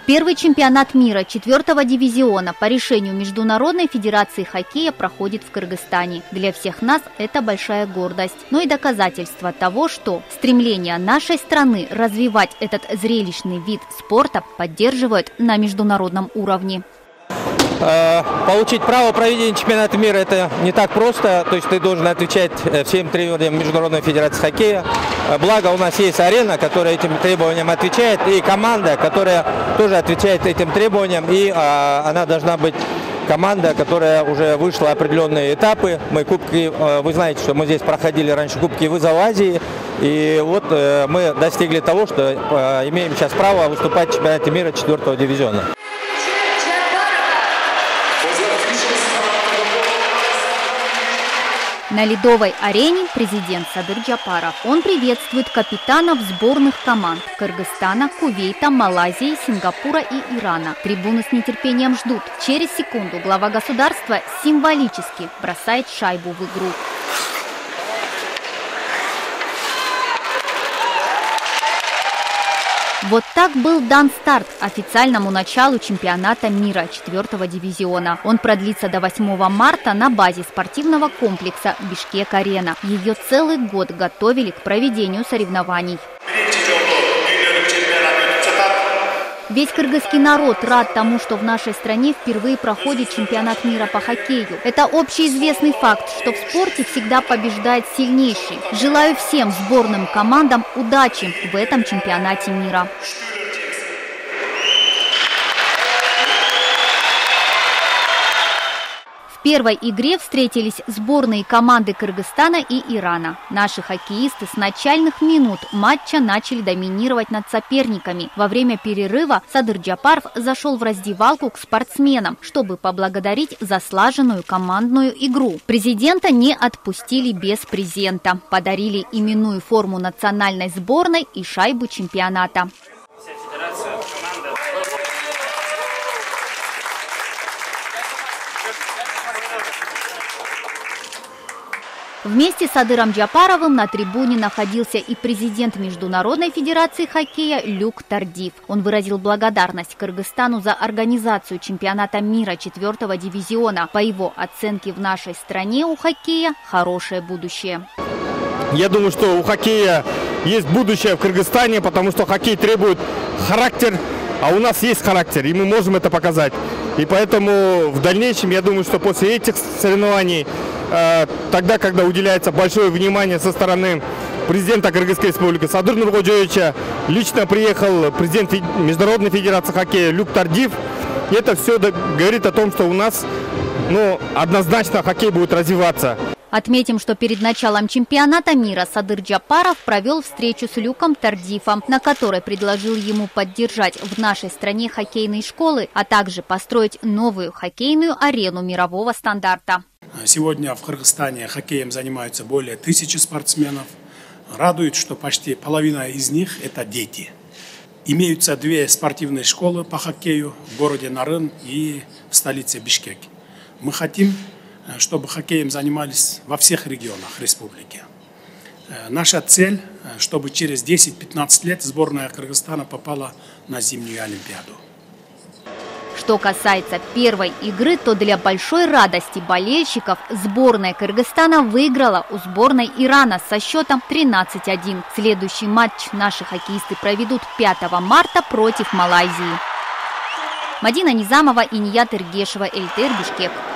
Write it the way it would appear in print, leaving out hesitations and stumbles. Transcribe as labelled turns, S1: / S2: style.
S1: Первый чемпионат мира 4-го дивизиона по решению Международной федерации хоккея проходит в Кыргызстане. Для всех нас это большая гордость, но и доказательство того, что стремление нашей страны развивать этот зрелищный вид спорта поддерживают на международном уровне.
S2: Получить право проведения чемпионата мира — это не так просто, то есть ты должен отвечать всем требованиям Международной федерации хоккея. Благо у нас есть арена, которая этим требованиям отвечает, и команда, которая тоже отвечает этим требованиям, и она должна быть команда, которая уже вышла определенные этапы. Мы кубки, вы знаете, что мы здесь проходили раньше кубки вызова Азии, и вот мы достигли того, что имеем сейчас право выступать в чемпионате мира 4-го дивизиона.
S1: На ледовой арене президент Садыр Джапаров. Он приветствует капитанов сборных команд Кыргызстана, Кувейта, Малайзии, Сингапура и Ирана. Трибуны с нетерпением ждут. Через секунду глава государства символически бросает шайбу в игру. Вот так был дан старт официальному началу чемпионата мира 4-го дивизиона. Он продлится до 8 марта на базе спортивного комплекса Бишкек-Арена. Ее целый год готовили к проведению соревнований. Весь кыргызский народ рад тому, что в нашей стране впервые проходит чемпионат мира по хоккею. Это общеизвестный факт, что в спорте всегда побеждает сильнейший. Желаю всем сборным командам удачи в этом чемпионате мира. В первой игре встретились сборные команды Кыргызстана и Ирана. Наши хоккеисты с начальных минут матча начали доминировать над соперниками. Во время перерыва Садыр Джапаров зашел в раздевалку к спортсменам, чтобы поблагодарить за слаженную командную игру. Президента не отпустили без презента. Подарили именную форму национальной сборной и шайбу чемпионата. Вместе с Садыром Джапаровым на трибуне находился и президент Международной федерации хоккея Люк Тардив. Он выразил благодарность Кыргызстану за организацию чемпионата мира 4-го дивизиона. По его оценке, в нашей стране у хоккея хорошее будущее.
S3: Я думаю, что у хоккея есть будущее в Кыргызстане, потому что хоккей требует характер, а у нас есть характер, и мы можем это показать. И поэтому в дальнейшем, я думаю, что после этих соревнований, тогда, когда уделяется большое внимание со стороны президента Кыргызской республики Садыр Нуркожоевича, лично приехал президент Международной федерации хоккея Люк Тардив. И это все говорит о том, что у нас однозначно хоккей будет развиваться.
S1: Отметим, что перед началом чемпионата мира Садыр Джапаров провел встречу с Люком Тардифом, на которой предложил ему поддержать в нашей стране хоккейные школы, а также построить новую хоккейную арену мирового стандарта.
S4: Сегодня в Кыргызстане хоккеем занимаются более 1000 спортсменов. Радует, что почти половина из них – это дети. Имеются 2 спортивные школы по хоккею в городе Нарын и в столице Бишкек. Мы хотим, чтобы хоккеем занимались во всех регионах республики. Наша цель, чтобы через 10-15 лет сборная Кыргызстана попала на зимнюю Олимпиаду.
S1: Что касается первой игры, то для большой радости болельщиков сборная Кыргызстана выиграла у сборной Ирана со счетом 13-1. Следующий матч наши хоккеисты проведут 5 марта против Малайзии. Мадина Низамова и Ният Иргешева, ЛТР Бишкек.